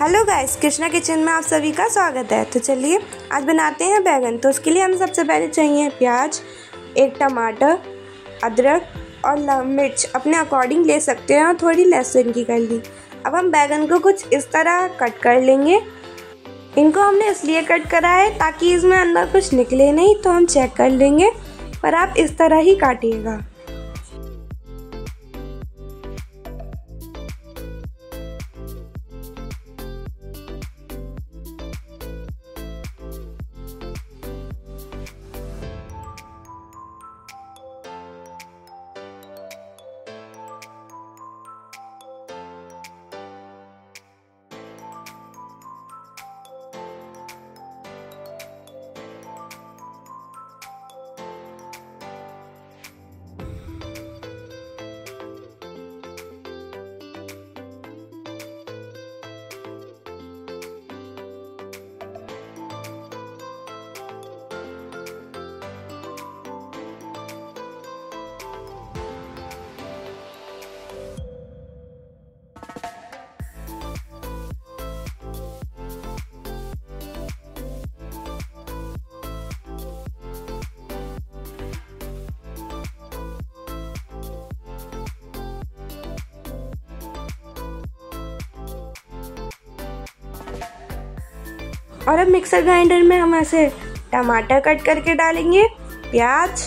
Hello guys, Krishna kitchen में आप सभी का स्वागत है। तो चलिए आज बनाते हैं बैगन। तो उसके लिए हमें सबसे पहले चाहिए प्याज, एक टमाटर, अदरक और मिर्च अपने अकॉर्डिंग ले सकते हैं और थोड़ी लहसुन की कली। अब हम बैगन को कुछ इस तरह कट कर लेंगे। इनको हमने इसलिए कट करा है ताकि इसमें अंदर कुछ निकले नहीं, तो हम चेक कर लेंगे, पर आप इस तरह ही काटिएगा। और अब मिक्सर ग्राइंडर में हम ऐसे टमाटर कट करके डालेंगे, प्याज,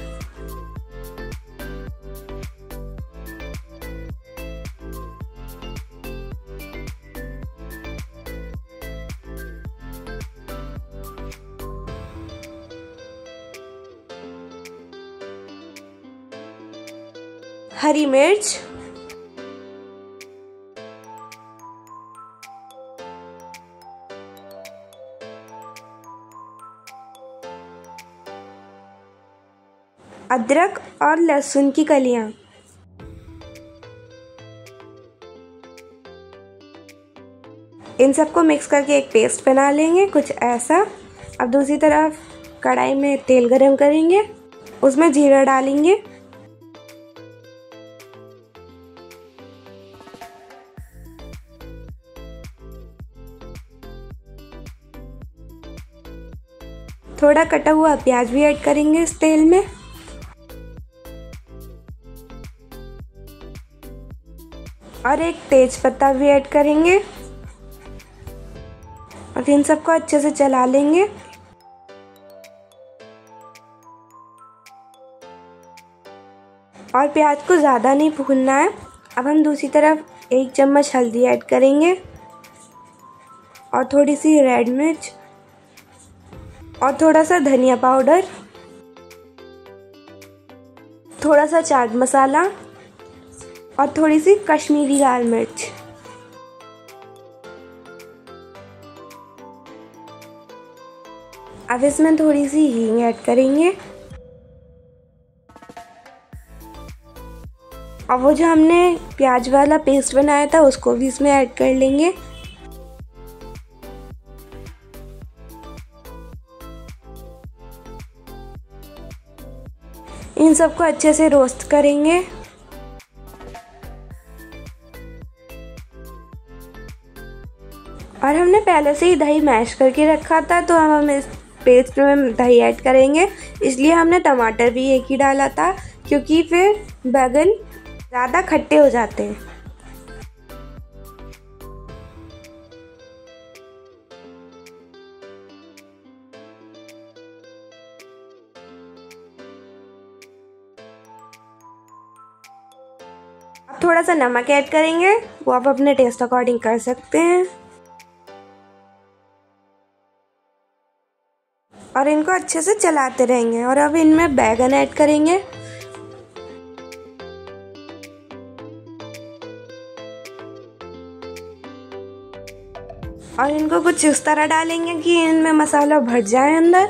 हरी मिर्च, अदरक और लहसुन की कलियां। इन सबको मिक्स करके एक पेस्ट बना लेंगे कुछ ऐसा। अब दूसरी तरफ कढ़ाई में तेल गरम करेंगे, उसमें जीरा डालेंगे, थोड़ा कटा हुआ प्याज भी ऐड करेंगे इस तेल में, और एक तेज पत्ता भी ऐड करेंगे और इन सबको अच्छे से चला लेंगे। और प्याज को ज़्यादा नहीं भूनना है। अब हम दूसरी तरफ 1 चम्मच हल्दी ऐड करेंगे और थोड़ी सी रेड मिर्च और थोड़ा सा धनिया पाउडर, थोड़ा सा चाट मसाला और थोड़ी सी कश्मीरी लाल मिर्च। अब इसमें थोड़ी सी हींग ऐड करेंगे और वो जो हमने प्याज वाला पेस्ट बनाया था उसको भी इसमें ऐड कर लेंगे। इन सबको अच्छे से रोस्ट करेंगे। और हमने पहले से ही दही मैश करके रखा था, तो हम इस पेस्ट में दही ऐड करेंगे। इसलिए हमने टमाटर भी एक ही डाला था, क्योंकि फिर बैगन ज़्यादा खट्टे हो जाते हैं। अब थोड़ा सा नमक ऐड करेंगे, वो आप अपने टेस्ट अकॉर्डिंग कर सकते हैं। और इनको अच्छे से चलाते रहेंगे। और अब इनमें बैगन ऐड करेंगे, और इनको कुछ इस तरह डालेंगे कि इनमें मसाला भर जाए अंदर।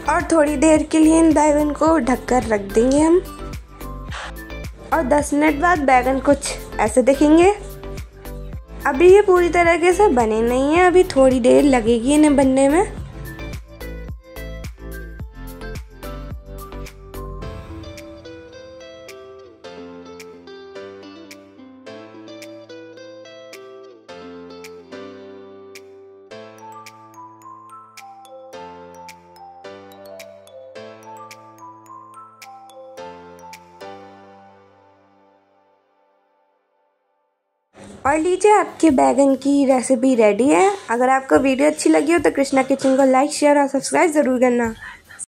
और थोड़ी देर के लिए इन बैगन को ढककर रख देंगे हम। और 10 मिनट बाद बैगन कुछ ऐसे दिखेंगे। अभी ये पूरी तरीके से बने नहीं हैं, अभी थोड़ी देर लगेगी इन्हें बनने में। और लीजिए, आपके बैगन की रेसिपी रेडी है। अगर आपको वीडियो अच्छी लगी हो तो कृष्णा किचन को लाइक, शेयर और सब्सक्राइब ज़रूर करना।